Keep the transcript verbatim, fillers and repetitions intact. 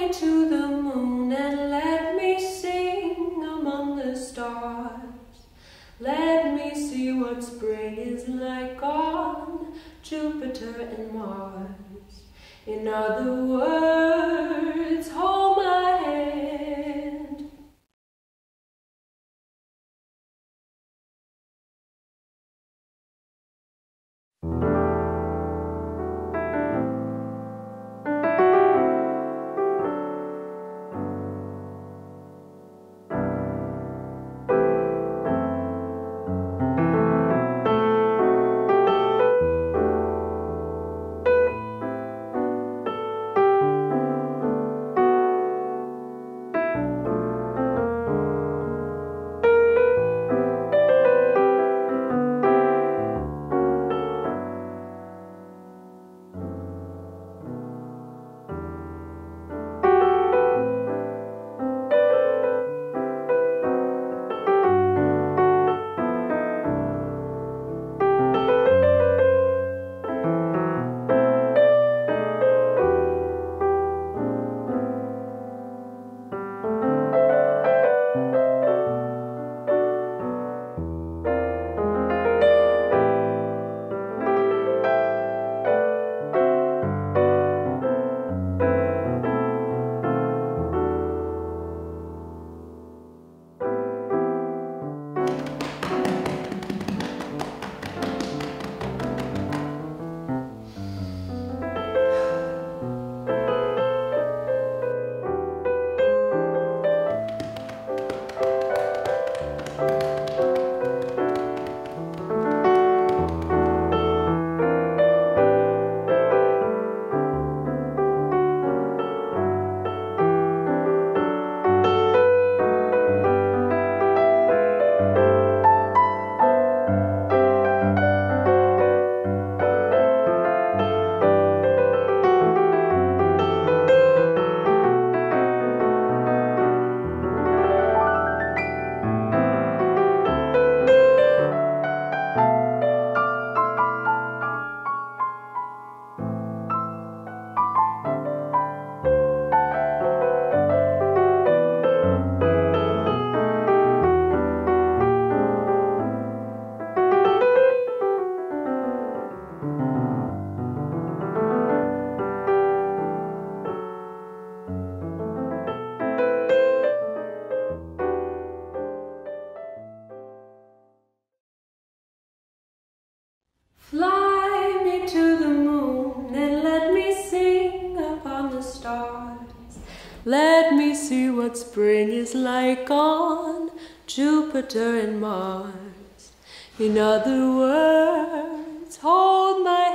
me to the moon and let me sing among the stars. Let me see what spring is like on Jupiter and Mars. In other words, hold my hand. Fly me to the moon and let me sing upon the stars. Let me see what spring is like on Jupiter and Mars. In other words, hold my